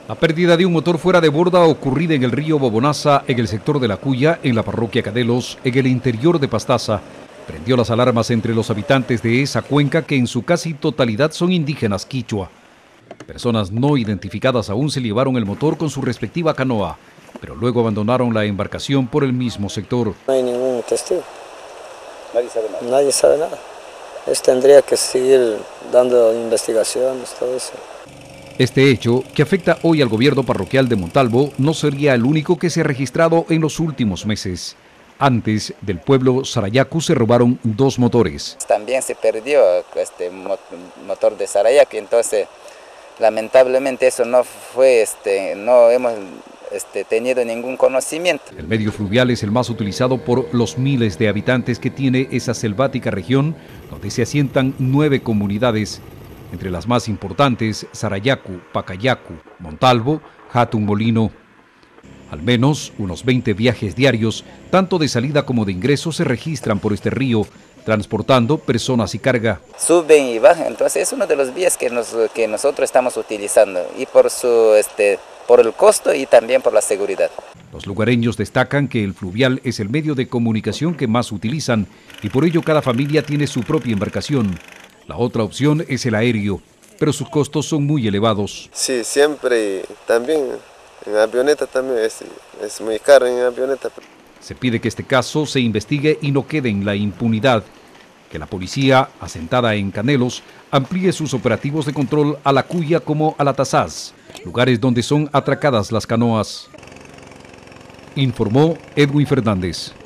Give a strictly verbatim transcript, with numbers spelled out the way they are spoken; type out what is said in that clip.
La pérdida de un motor fuera de borda ocurrida en el río Bobonaza, en el sector de La Cuya, en la parroquia Canelos, en el interior de Pastaza, prendió las alarmas entre los habitantes de esa cuenca que en su casi totalidad son indígenas quichua. Personas no identificadas aún se llevaron el motor con su respectiva canoa, pero luego abandonaron la embarcación por el mismo sector. No hay ningún testigo. Nadie sabe nada. Nadie sabe nada. Eso tendría que seguir dando investigaciones, todo eso. Este hecho, que afecta hoy al gobierno parroquial de Montalvo, no sería el único que se ha registrado en los últimos meses. Antes, del pueblo Sarayacu se robaron dos motores. También se perdió este motor de Sarayacu, entonces lamentablemente eso no fue, este, no hemos este, tenido ningún conocimiento. El medio fluvial es el más utilizado por los miles de habitantes que tiene esa selvática región, donde se asientan nueve comunidades. Entre las más importantes, Sarayacu, Pacayacu, Montalvo, Hatun Molino. Al menos unos veinte viajes diarios, tanto de salida como de ingreso, se registran por este río, transportando personas y carga. Suben y bajan, entonces es uno de los vías que, nos, que nosotros estamos utilizando, y por, su, este, por el costo y también por la seguridad. Los lugareños destacan que el fluvial es el medio de comunicación que más utilizan y por ello cada familia tiene su propia embarcación. La otra opción es el aéreo, pero sus costos son muy elevados. Sí, siempre también en avioneta también es, es muy caro en avioneta. Se pide que este caso se investigue y no quede en la impunidad, que la policía, asentada en Canelos, amplíe sus operativos de control a La Cuya como a La Tazaz, lugares donde son atracadas las canoas. Informó Edwin Fernández.